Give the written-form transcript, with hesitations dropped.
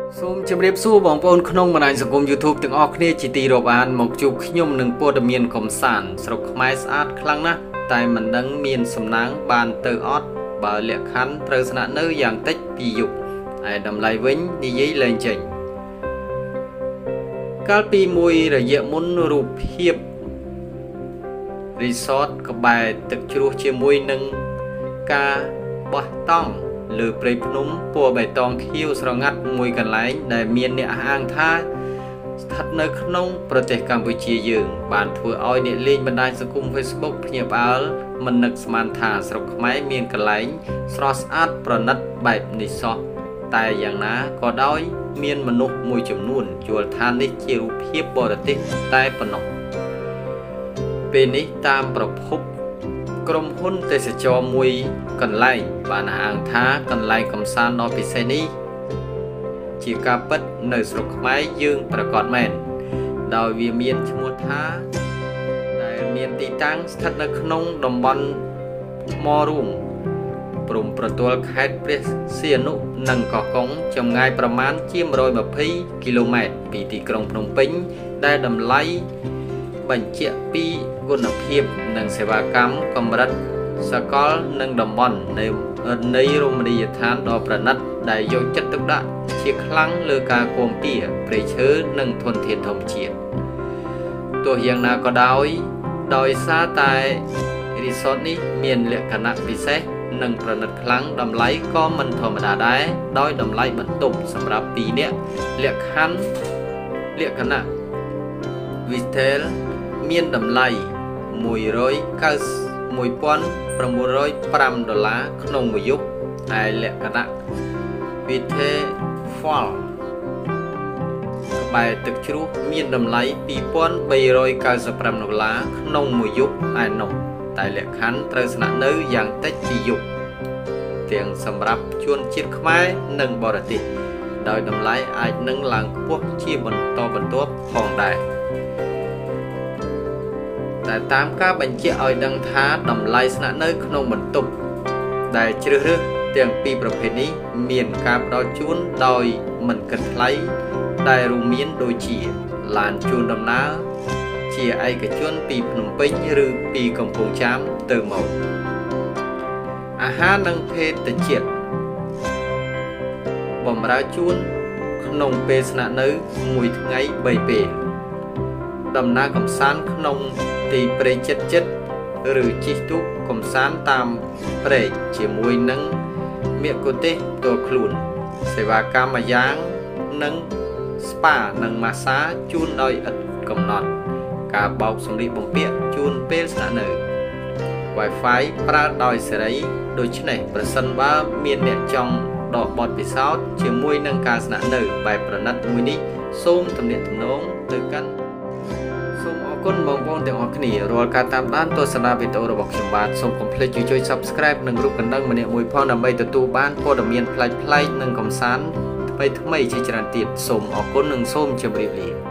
សូមជម្រាបសួរបងប្អូនក្នុងបណ្ដាញសង្គម YouTube ទាំងអស់គ្នាជាទីរាប់អានមកជួបខ្ញុំនឹងព័ត៌មានកំសាន្តស្រុកខ្មែរស្អាតខ្លាំងណាស់តែមិនដឹងមានសំណាងបានទៅអត់បើលក្ខខណ្ឌត្រូវស្នាក់នៅយ៉ាងតិច2យប់ហើយតម្លៃវិញនិយាយលែងចេញកាលពីមួយរយៈមុនរូបភាព Resort ក្បែរទឹកជ្រោះជាមួយនឹងការបោះតង់លើព្រៃភ្នំពណ៌បៃតងខៀវស្រងាត់មួយកន្លែងដែលមានអ្នកអះអាងថាស្ថិតនៅក្នុងប្រទេសកម្ពុជាយើងបានធ្វើឲ្យអ្នកលេងបណ្ដាញសង្គម Facebook ភ្ញាក់ផ្អើលមិននឹកស្មានថាស្រុកខ្មែរមានកន្លែងស្រស់ស្អាតប្រណិតបែបនេះសោះតែយ៉ាងណាក៏ដោយមានមនុស្សមួយចំនួនយល់ថានេះជារូបភាពបរទេសតែប៉ុណ្ណោះពេលនេះតាមប្រភពក្រុមហ៊ុនទេសចរមួយកន្លែងបានអះអាងថាកន្លែងកំសាន្តដ៏ពិសេសនេះជាការពិតនៅស្រុកខ្មែរយើងប្រកាសមែនដោយវាមានឈ្មោះថាដែលមានទីតាំងស្ថិតនៅក្នុងតំបន់ថ្មរូងព្រំប្រទល់ខេត្តព្រះសីហនុនិងកោះកុងចម្ងាយប្រមាណជា120គីឡូម៉ែត្រពីទីក្រុងភ្នំពេញដែលតម្លៃបញ្ជាក់ពីគុណភាពនិងសេវាកម្មកម្រិតសកលនិងតំបន់នៃរមណីយដ្ឋានដ៏ប្រណិតដែលយកចិត្តទុកដាក់ជាខ្លាំងលើការគាំពារព្រៃឈើនិងធនធានធម្មជាតិទោះយ៉ាងណាក៏ដោយសារតែ Resort នេះមានលក្ខណៈពិសេសនិងប្រណិតខ្លាំងតម្លៃក៏មិនធម្មតាដែរដោយតម្លៃបន្ទប់សម្រាប់2នាក់លក្ខណៈ Vitel មានតម្លៃ$1,905ក្នុងមួយយប់ហើយលក្ខណៈ Vite Fall ក្បែរទឹកជ្រោះមានតម្លៃ$2,395ក្នុងមួយយប់ឯណោះតែលក្ខខណ្ឌត្រូវស្នាក់នៅយ៉ាងតិច2យប់ទាំងសម្រាប់ជនជាតិខ្មែរនិងបរទេសដោយតម្លៃអាចនឹងឡើងខ្ពស់ជាបន្តបន្ទាប់ផងដែរតែតាមការបញ្ជាក់ឲ្យដឹងថាតម្លៃស្នាក់នៅក្នុងបន្ទប់ដែលជ្រើសរើសទាំងពីរប្រភេទនេះមានការផ្ដល់ជូនដោយមិនគិតថ្លៃដែលរួមមានដូចជាឡានជូនដំណើរជាឯកជនពីភ្នំពេញឬពីកំពង់ចាមទៅមកអាហារនិងភេសជ្ជៈបម្រើជូនក្នុងពេលស្នាក់នៅមួយថ្ងៃ3ពេលដំណើរកម្សាន្តក្នុងទីព្រៃជិតឬជិះទូកកម្សាន្តតាមព្រែកជាមួយនឹងមគ្គុទ្ទេសក៍ផ្ទាល់ខ្លួនសេវាកម្មម្យ៉ាងនិងស្ប៉ានិងម៉ាស្សាជូនដោយឥតកំណត់ការបោកសម្លៀកបំពាក់ជូនពេលស្នាក់នៅ Wi-Fi ប្រើដោយសេរីដូច្នេះប្រសិនបើមានអ្នកចង់ដកបទពិសោធន៍ជាមួយនឹងការស្នាក់នៅបែបប្រណិតមួយនេះសូមទំនាក់ទំនងទៅកាន់សូមអរគុណបងប្អូនទាំងអស់គ្នារាល់ការតាមដានទស្សនាវីដេអូរបស់ខ្ញុំបាទសូមកុំភ្លេចជួយ Subscribe និងរូបកណ្ដឹងម្នាក់មួយផងដើម្បីទទួលបានព័ត៌មានប្លែកៗនិងកម្សាន្តថ្មីៗជាច្រើនទៀតសូមអរគុណនិងសូមជម្រាបលា